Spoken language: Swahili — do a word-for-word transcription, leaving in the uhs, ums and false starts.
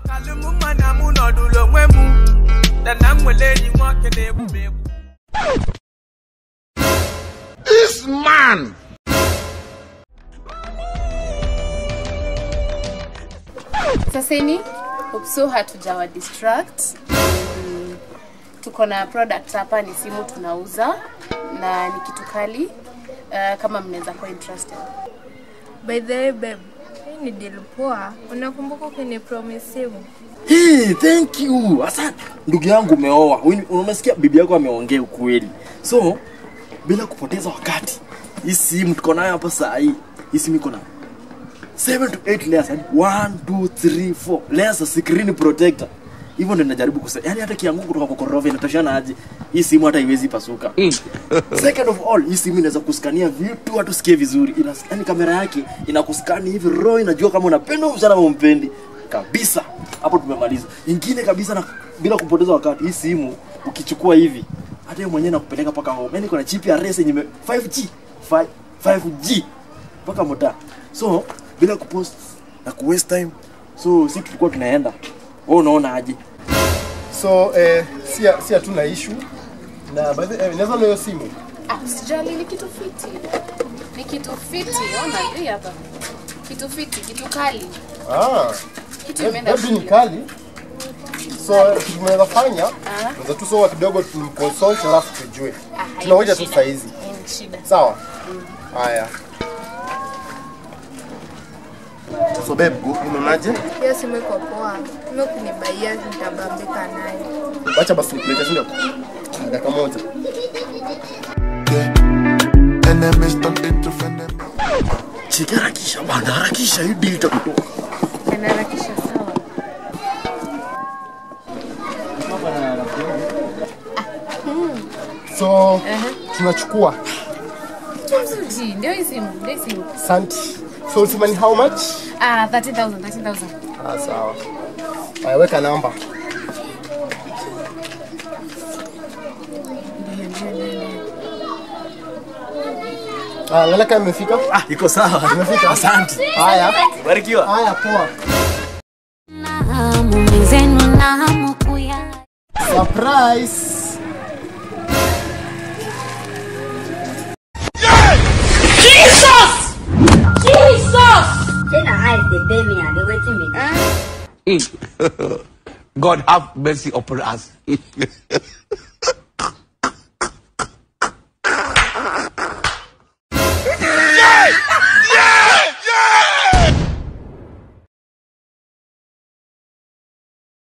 This man. Saseni, hope so hatujawa distract. Mm, tuko na product hapa, ni simu tunauza na ni kitu kali. Uh, kama mnaweza kuwa interested. By the way babe, hii ni deal poa. Unakumbuka kwenye promise simu? Hey, thank you. Asante. Ndugu yangu umeoa. Unamsikia bibi yako ameongea ukweli. So, bila kupoteza wakati, hii simu tuko nayo hapa saa hii. Hii simu iko na seven to eight layers, yani one, two, three, four layers screen protector. Hivyo ndio ninajaribu kusema. Yaani hata kianguka kutoka kwa korova inatoshana aje. Hii simu hata haiwezi pasuka. Second of all, hii simu inaweza kuskania vitu watu sikie vizuri. Ina yani kamera yake inakuskani hivi raw, inajua kama unapenda msana au umpendi. Kabisa. Hapo tumemaliza. Ingine kabisa na bila kupoteza wakati, hii simu ukichukua hivi hata yeye mwenyewe nakupeleka paka home. Yaani kuna chip ya race yenye five G, five G paka mota. So, bila kupost na ku waste time. So, sisi tulikuwa tunaenda. Wewe unaona aje? So, eh si si hatuna issue. Na by the way, naweza leo simu. Ah, sijali, ni kitu fiti. Ni kitu fiti, ona hii hapa. Kitu fiti, kitu kali. Ah. Kitu imeenda. Hebu ni kali. So, tunaweza fanya, tunaweza tu soa kidogo tumconsult alafu tujue. Tunaoja tu saa hizi. Sawa? Haya. So babe, unaonaje? Hiyo simu iko poa. Mimi kunibaia nitabambika nayo. Acha basi nikulete ndio. Dakika moja. Chika harakisha bana, harakisha hii deal itakutoka. Anaharakisha sawa. So, tunachukua. Mzuri, ndio hii simu, ndio hii simu. Asante. So, usimani how much? Ah, thirty thousand, thirty thousand. Ah, sawa. Haya, weka namba. Ah, ngala kama imefika? Ah, iko sawa. Imefika. Asante. Haya. Barikiwa. Haya, poa. Surprise. Jesus! Jesus! God have mercy upon us.